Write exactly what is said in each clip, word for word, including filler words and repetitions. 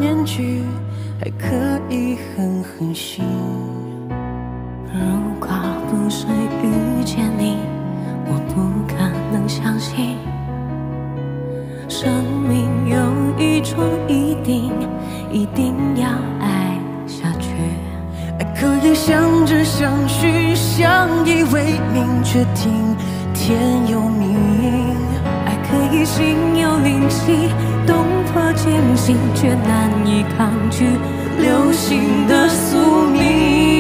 面具，还可以狠狠心。 如果不是遇见你，我不可能相信生命有一种一定，一定要爱下去。 爱可以相知相许，相依为命，却听天由命。 爱可以心有灵犀，动魄惊心，却难以抗拒流星的宿命。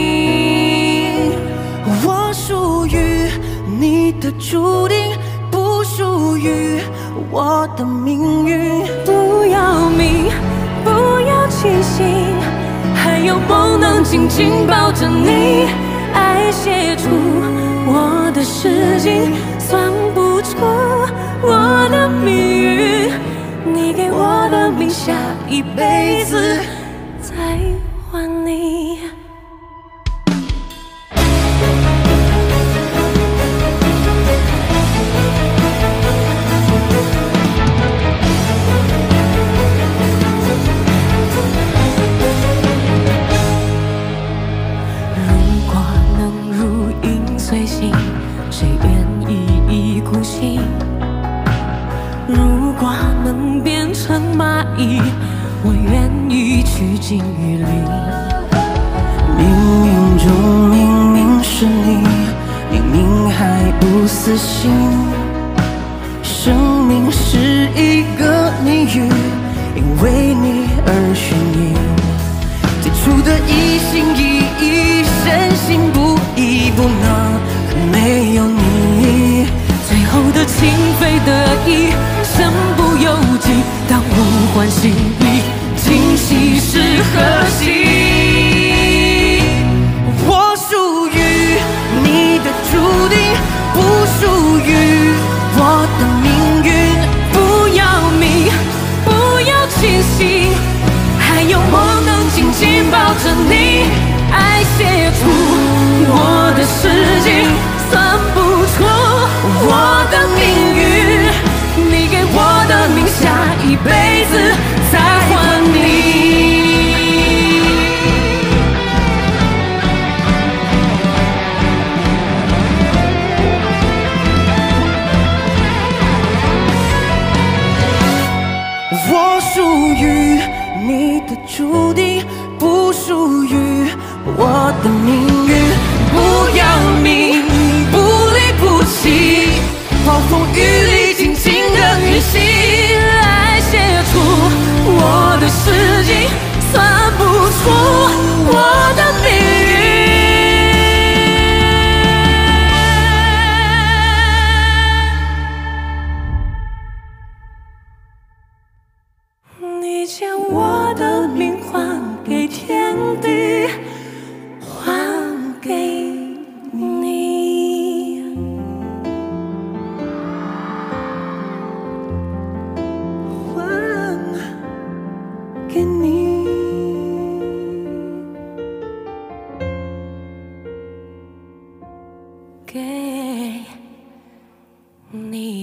我属于你的注定，不属于我的命运。 不要命，不要清醒，还有梦能紧紧抱着你。爱写出我的诗经，算不出我的命运。你给我的命，下一辈子再还你。谁愿意一孤行？如果能变成蚂蚁，我愿意趋近于零。 冥冥中明明是你，明明还不死心。生命是一个谜语，因为你而眩晕。最初的一心一意，深信不疑，不能没有你。 最后的情非得已，身不由己，当呼唤醒你，今夕是何夕？ 我属于你的注定，不属于我的命运。 不要命，不要清醒，还有梦能紧紧抱着你。爱写出我的诗经，算不出我的命运。你给我的命，下一辈子再还你。 我属于你的注定，不属于我的命运。不要命，不离不弃，暴风雨里紧紧的运行。 爱写出我的诗经，算不出我的命运。你将我的命还给天地，还给你， 还给你。 给你。